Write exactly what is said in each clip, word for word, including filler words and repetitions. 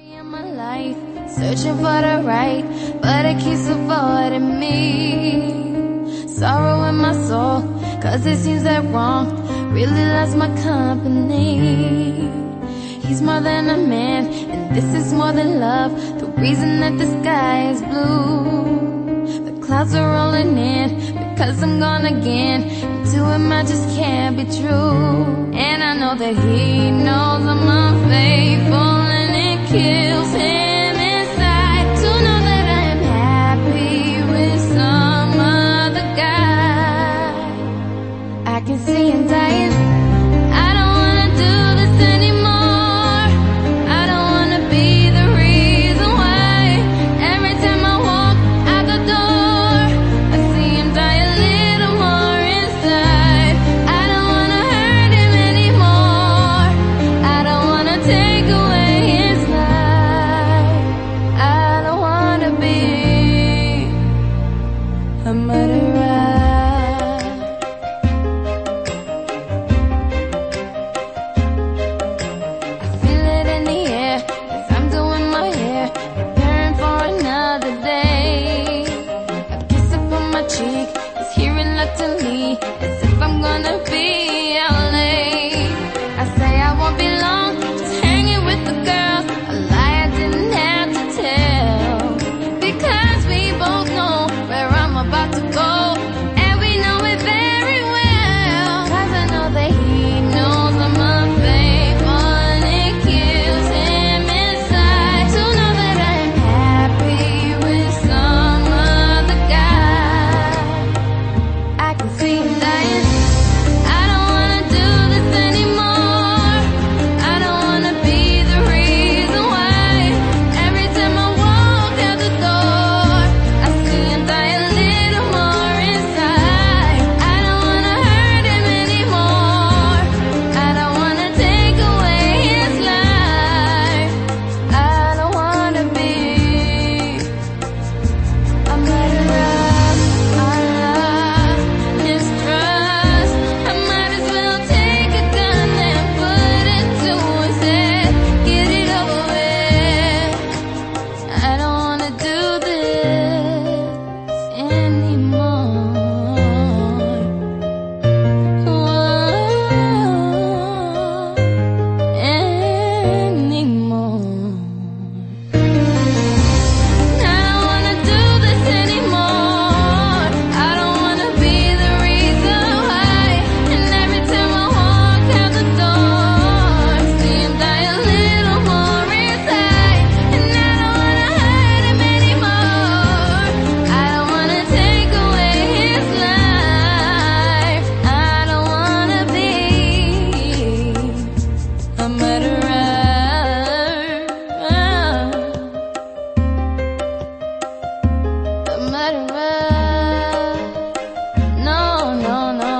In my life, searching for the right, but it keeps avoiding me. Sorrow in my soul, cause it seems that wrong really loves my company. He's more than a man, and this is more than love. The reason that the sky is blue, the clouds are rolling in, because I'm gone again. And to him I just can't be true. And I know that he knows I'm unfaithful, and it kills him inside to know that I am happy with some other guy. I can see him dying. I don't wanna do this anymore. I don't wanna be the reason why every time I walk out the door I see him die a little more inside. I don't wanna hurt him anymore. I don't wanna take away his life. I don't wanna be a murderer. I feel it in the air as I'm doing my hair, preparing for another day. A kiss upon my cheek is here reluctantly, as if I'm gonna be out late. I say I won't be long, just hanging with the girls, a lie I didn't have to tell, because we both know where I'm about to go, and we know it very well. Cause I know that he knows I'm unfaithful, and it kills him inside to know that I am happy with some other guy. I can see him dying. I don't wanna do this anymore. I don't wanna be the reason why every time I walk out the door I see him die a little more inside. I don't wanna hurt him anymore. I don't wanna take away his life. I don't wanna be a murderer. I love his trust. I might as well take a gun and put it to his head. Get it over with. I don't wanna do this anymore. Anymore. I don't wanna do this anymore. I don't wanna be the reason why, and every time I walk out the door I see him die a little more inside. And I don't wanna hurt him anymore. I don't wanna take away his life. I don't wanna be a murderer. A murderer. No, no, no.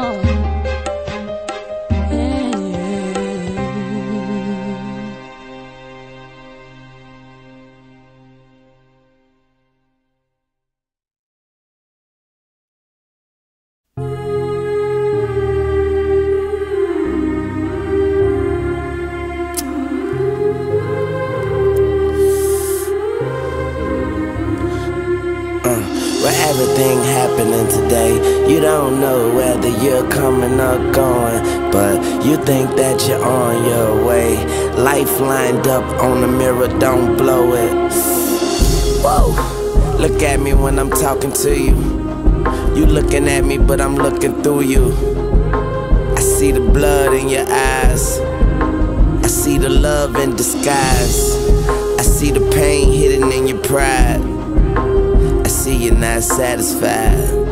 With everything happening today, you don't know whether you're coming or going, but you think that you're on your way. Life lined up on the mirror, don't blow it. Whoa, look at me when I'm talking to you. You looking at me, but I'm looking through you. I see the blood in your eyes. I see the love in disguise. I see the pain hidden in your pride. I see you're not satisfied.